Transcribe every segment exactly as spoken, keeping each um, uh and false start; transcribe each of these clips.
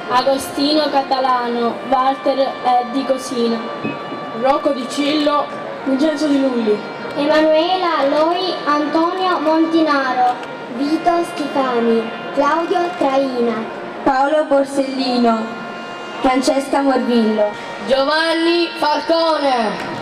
Agostino Catalano, Walter Di Cosina, Rocco Di Cillo, Vincenzo Di Lulli, Emanuela Loi, Antonio Montinaro, Vito Schifani, Claudio Traina, Paolo Borsellino, Francesca Morvillo, Giovanni Falcone.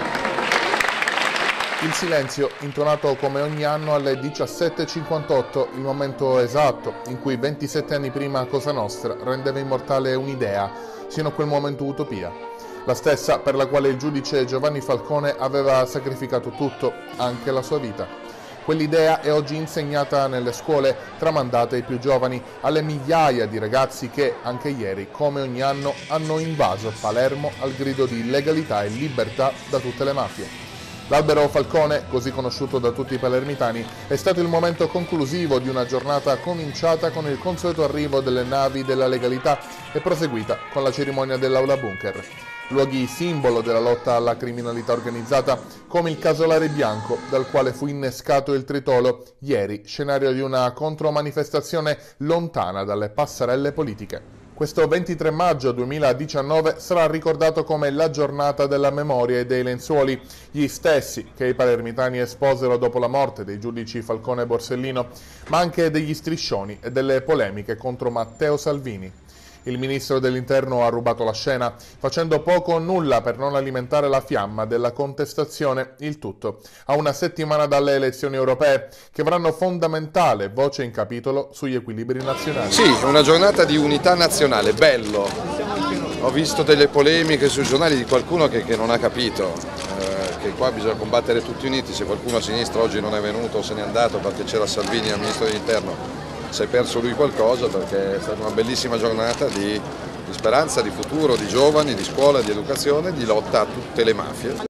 Il silenzio, intonato come ogni anno alle diciassette e cinquantotto, il momento esatto in cui ventisette anni prima Cosa Nostra rendeva immortale un'idea, sino a quel momento utopia. La stessa per la quale il giudice Giovanni Falcone aveva sacrificato tutto, anche la sua vita. Quell'idea è oggi insegnata nelle scuole, tramandata ai più giovani, alle migliaia di ragazzi che, anche ieri, come ogni anno, hanno invaso Palermo al grido di legalità e libertà da tutte le mafie. L'Albero Falcone, così conosciuto da tutti i palermitani, è stato il momento conclusivo di una giornata cominciata con il consueto arrivo delle navi della legalità e proseguita con la cerimonia dell'Aula Bunker. Luoghi simbolo della lotta alla criminalità organizzata, come il Casolare Bianco, dal quale fu innescato il tritolo, ieri scenario di una contromanifestazione lontana dalle passerelle politiche. Questo ventitré maggio duemiladiciannove sarà ricordato come la giornata della memoria e dei lenzuoli, gli stessi che i palermitani esposero dopo la morte dei giudici Falcone e Borsellino, ma anche degli striscioni e delle polemiche contro Matteo Salvini. Il ministro dell'Interno ha rubato la scena, facendo poco o nulla per non alimentare la fiamma della contestazione, il tutto a una settimana dalle elezioni europee, che avranno fondamentale voce in capitolo sugli equilibri nazionali. Sì, una giornata di unità nazionale, bello. Ho visto delle polemiche sui giornali di qualcuno che, che non ha capito, eh, che qua bisogna combattere tutti uniti. Se qualcuno a sinistra oggi non è venuto o se n'è andato perché c'era Salvini al ministro dell'Interno, si è perso lui qualcosa, perché è stata una bellissima giornata di, di speranza, di futuro, di giovani, di scuola, di educazione, di lotta a tutte le mafie.